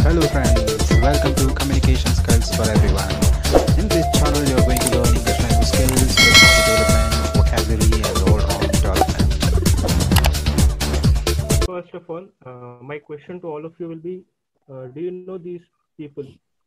Hello friends, welcome to Communication Skills for Everyone. In this channel, you're going to learn English language skills, personality development, vocabulary, and all-round development. First of all, my question to all of you will be, do you know these people?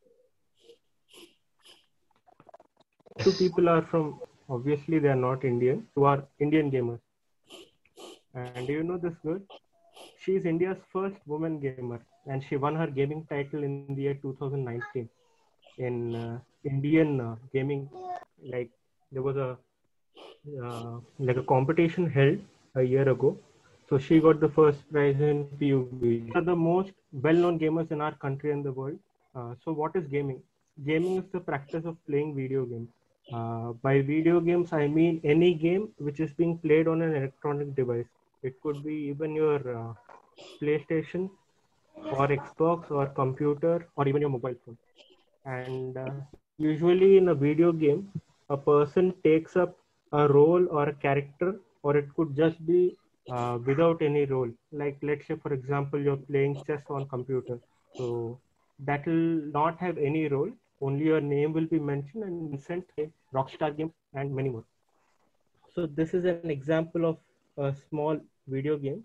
Two people are from, obviously they are not Indian, who are Indian gamers. And do you know this girl? She is India's first woman gamer, and she won her gaming title in the year 2019 in Indian gaming. Like there was a like a competition held a year ago. So she got the first prize in PUBG. These are the most well-known gamers in our country and the world. So what is gaming? Gaming is the practice of playing video games. By video games, I mean any game which is being played on an electronic device. It could be even your PlayStation or Xbox or computer or even your mobile phone. And usually in a video game, a person takes up a role or a character, or it could just be without any role. Like let's say, for example, you're playing chess on computer. So that will not have any role. Only your name will be mentioned and Vincent, Rockstar Games, and many more. So this is an example of a small video game,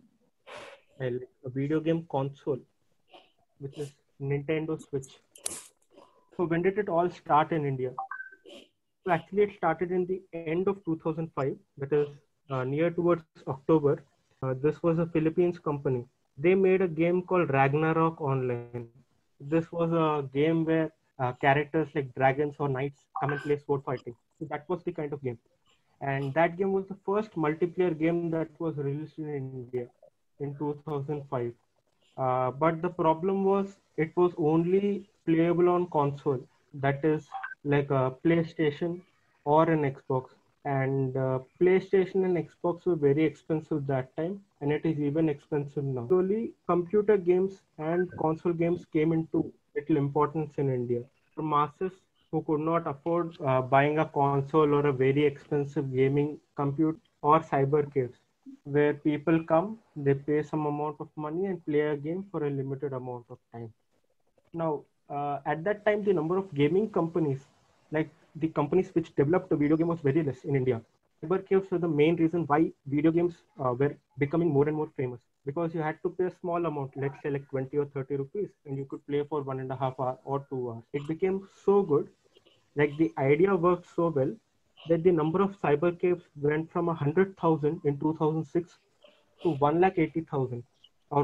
a video game console, which is Nintendo Switch. So when did it all start in India? So actually, it started in the end of 2005, that is near towards October. This was a Philippines company. They made a game called Ragnarok Online. This was a game where characters like dragons or knights come and play sword fighting. So that was the kind of game. And that game was the first multiplayer game that was released in India in 2005. But the problem was it was only playable on console, that is like a PlayStation or an Xbox. And PlayStation and Xbox were very expensive that time, and it is even expensive now. Slowly, computer games and console games came into little importance in India. For masses who could not afford buying a console or a very expensive gaming compute or cyber caves where people come, they pay some amount of money and play a game for a limited amount of time. Now, at that time, the number of gaming companies, like the companies which developed the video game, was very less in India. Cyber caves were the main reason why video games were becoming more and more famous, because you had to pay a small amount, let's say like 20 or 30 rupees, and you could play for 1.5 hours or 2 hours. It became so good, like the idea worked so well that the number of cyber caves went from 100,000 in 2006 to 1,80,000 or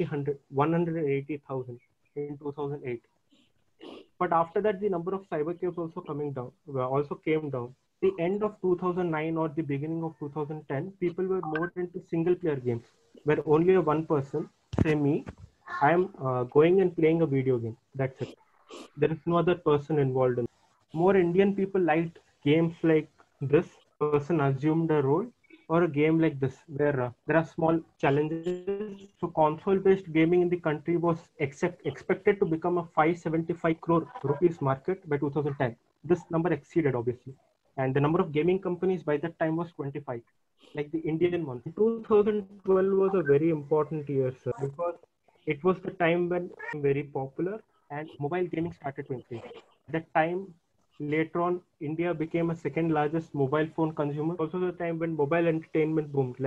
180,000 in 2008. But after that, the number of cyber caves also coming down, also came down. The end of 2009 or the beginning of 2010, people were more into single player games where only a one person, say me, I am going and playing a video game. That's it. There is no other person involved in it. More Indian people liked games like this, person assumed a role, or a game like this, where there are small challenges. So console-based gaming in the country was expected to become a 575 crore rupees market by 2010. This number exceeded, obviously. And the number of gaming companies by that time was 25, like the Indian one. 2012 was a very important year, sir, because it was the time when very popular and mobile gaming started to increase. At that time, later on, India became a second largest mobile phone consumer. Also, the time when mobile entertainment boomed,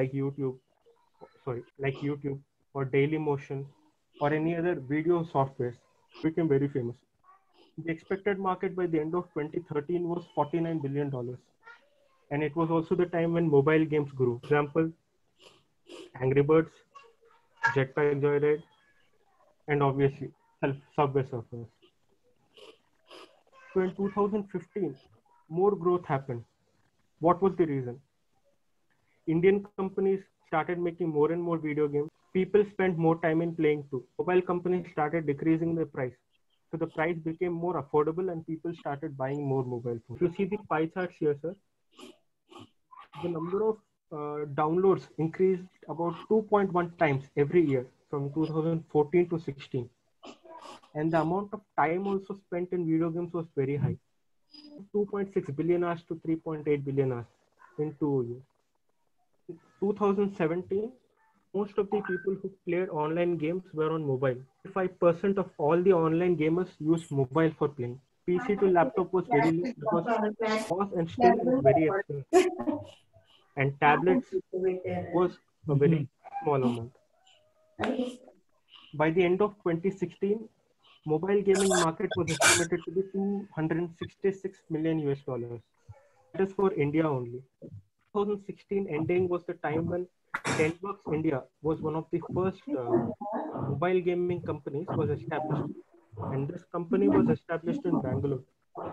like YouTube or Dailymotion or any other video softwares, became very famous. The expected market by the end of 2013 was $49 billion. And it was also the time when mobile games grew. For example, Angry Birds, Jetpack Joyride, and obviously Subway Surfers. So in 2015, more growth happened. What was the reason? Indian companies started making more and more video games. People spent more time in playing too. Mobile companies started decreasing the price. So the price became more affordable and people started buying more mobile phones. If you see the pie charts here, sir, the number of downloads increased about 2.1 times every year from 2014 to 16. And the amount of time also spent in video games was very high. 2.6 billion hours to 3.8 billion hours in 2 years. 2017, Most of the people who played online games were on mobile. 5% of all the online gamers use mobile for playing. PC to laptop was very low because was and still is very expensive. And tablets was a very small amount. By the end of 2016, mobile gaming market was estimated to be 266 million US dollars. That is for India only. 2016 ending was the time when Tenworks India was one of the first mobile gaming companies was established, and this company was established in Bangalore.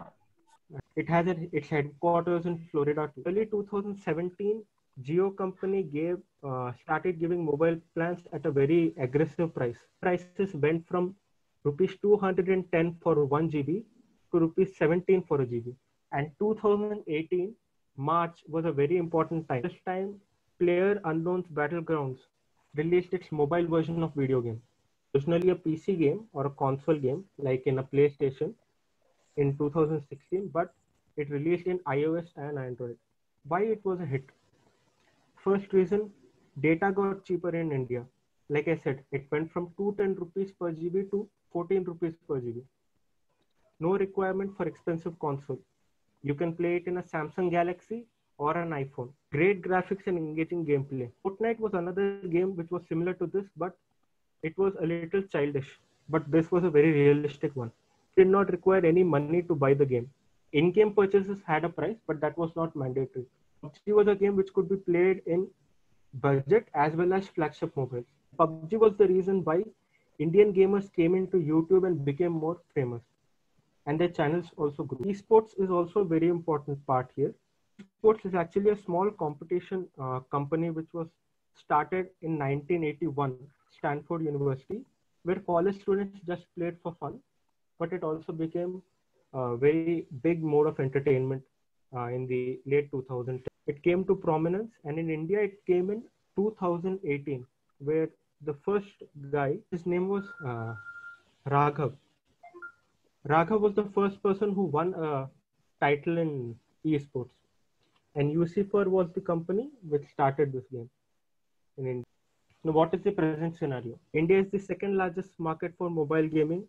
It has its headquarters in Florida too. Early 2017, Geo company started giving mobile plans at a very aggressive price. Prices went from rupees 210 for 1 GB to rupees 17 for a GB. And 2018 March was a very important time. This time, Player Unknown's Battlegrounds released its mobile version of video game. Originally a PC game or a console game like in a PlayStation in 2016, but it released in iOS and Android. Why it was a hit? First reason, data got cheaper in India. Like I said, it went from 210 rupees per GB to 14 rupees per GB. No requirement for expensive console. You can play it in a Samsung Galaxy or an iPhone. Great graphics and engaging gameplay. Fortnite was another game which was similar to this, but it was a little childish. But this was a very realistic one. Did not require any money to buy the game. In-game purchases had a price, but that was not mandatory. PUBG was a game which could be played in budget as well as flagship mobiles. PUBG was the reason why Indian gamers came into YouTube and became more famous. And their channels also grew. Esports is also a very important part here. Esports is actually a small competition company which was started in 1981, Stanford University, where college students just played for fun, but it also became a very big mode of entertainment in the late 2010s. It came to prominence, and in India, it came in 2018, where the first guy, his name was Raghav. Raghav was the first person who won a title in esports, and UC4 was the company which started this game in India. Now, what is the present scenario? India is the second largest market for mobile gaming.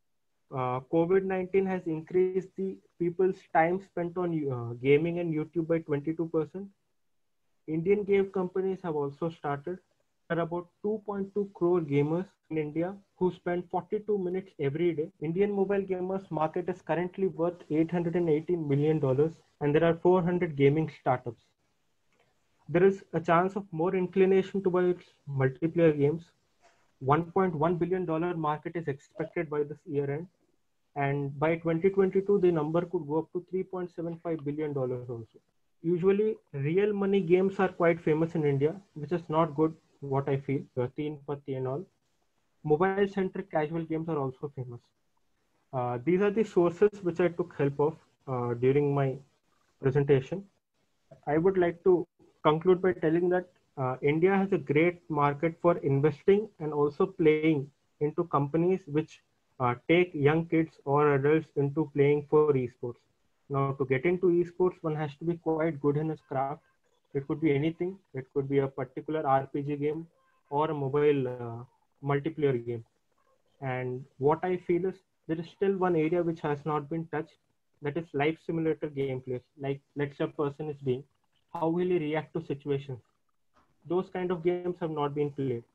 COVID-19 has increased the people's time spent on gaming and YouTube by 22%. Indian game companies have also started. There are about 2.2 crore gamers in India who spend 42 minutes every day. Indian mobile gamers market is currently worth $818 million, and there are 400 gaming startups. There is a chance of more inclination towards multiplayer games. $1.1 billion market is expected by this year end, and by 2022 the number could go up to $3.75 billion also. Usually real money games are quite famous in India, which is not good, what I feel. Teen Patti and all. Mobile centric casual games are also famous. These are the sources which I took help of during my presentation. I would like to conclude by telling that India has a great market for investing and also playing into companies which take young kids or adults into playing for esports. Now, to get into esports, one has to be quite good in his craft. It could be anything. It could be a particular RPG game or a mobile multiplayer game. And what I feel is there is still one area which has not been touched, that is life simulator gameplays. Like, let's say a person is being, how will he react to situations? Those kind of games have not been played.